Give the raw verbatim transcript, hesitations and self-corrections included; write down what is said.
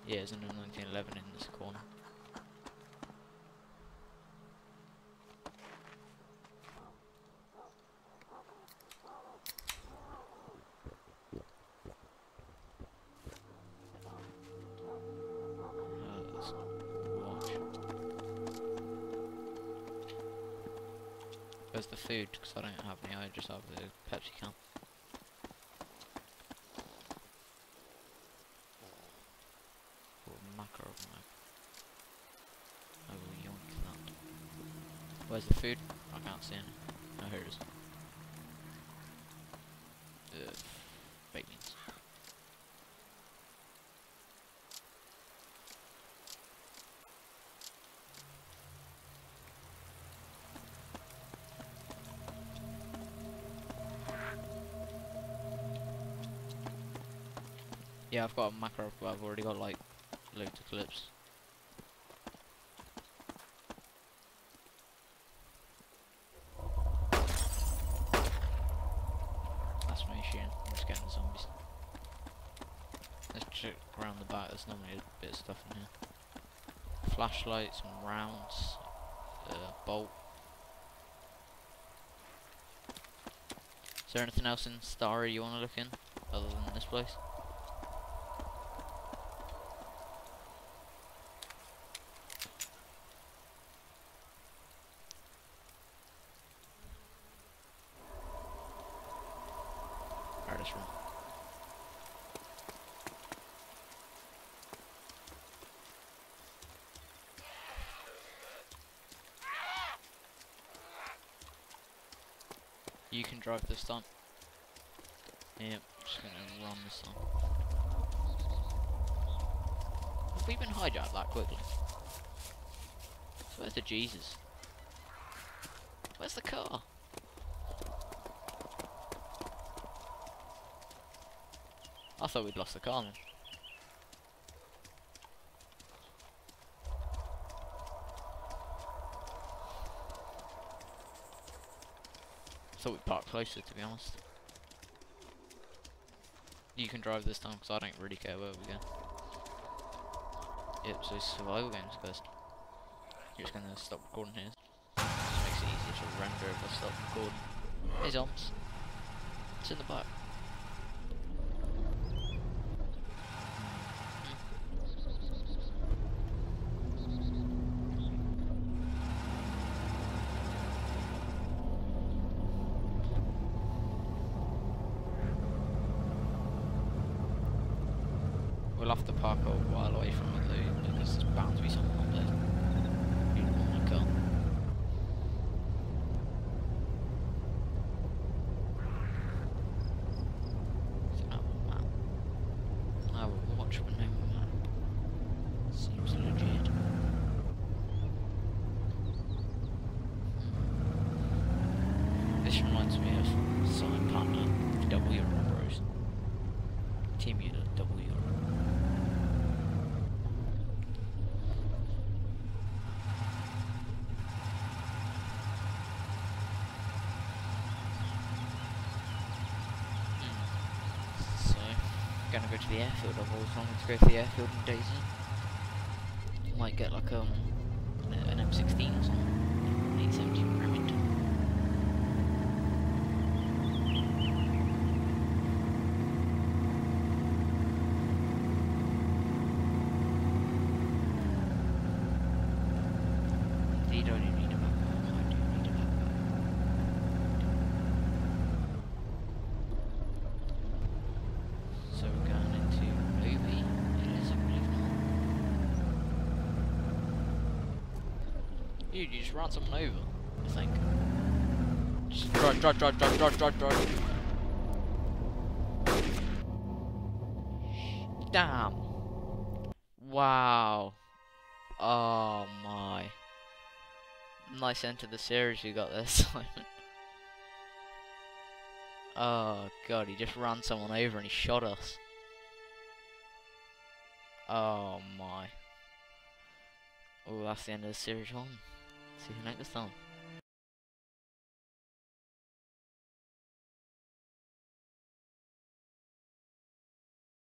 Yeah, it's in nineteen eleven in this corner. Uh, let's watch. Where's the food? Because I don't have any, I just have the Pepsi can. Macro map. I will yoink that. Where's the food? I can't see any. Oh, here it is. Uh, baked beans. Yeah, I've got a macro, but I've already got like loads of clips. That's me shooting. I'm just getting the zombies. Let's check around the back. There's normally a bit of stuff in here. Flashlight, some rounds, uh, bolt. Is there anything else in Starry you want to look in other than this place? This room. You can drive this time. Yep, just gonna run this time. Have we been hijacked that quickly? Where's the Jesus? Where's the car? I thought we'd lost the car then. I thought we'd park closer, to be honest. You can drive this time, because I don't really care where we go. Yep, so survival games first. You're just gonna stop recording here. Just makes it easier to render if I stop recording. Hey zombies. It's in the back. We'll have to park a while away from it though, because there's bound to be someone up there. You don't want to go. Is it not a map? I will watch but no map. Seems legit. This reminds me of Silent Partner, Double Euro Bros. Team Unit, Double Euro. Gonna go to the airfield. I've always wanted to go to the airfield in Dayz. Might get like um an M sixteen or something. eight seventeen Remington. You don't even need a map. I do need a map. So we're going into movie. It is, I believe not. Dude, you just ran someone over, I think. Just drive, drive, drive, drive, drive, drive, drive. Damn. Wow. Oh my. Nice end to the series we got there, Simon. Oh god, he just ran someone over and he shot us. Oh my. Oh, that's the end of the series one. See you next time.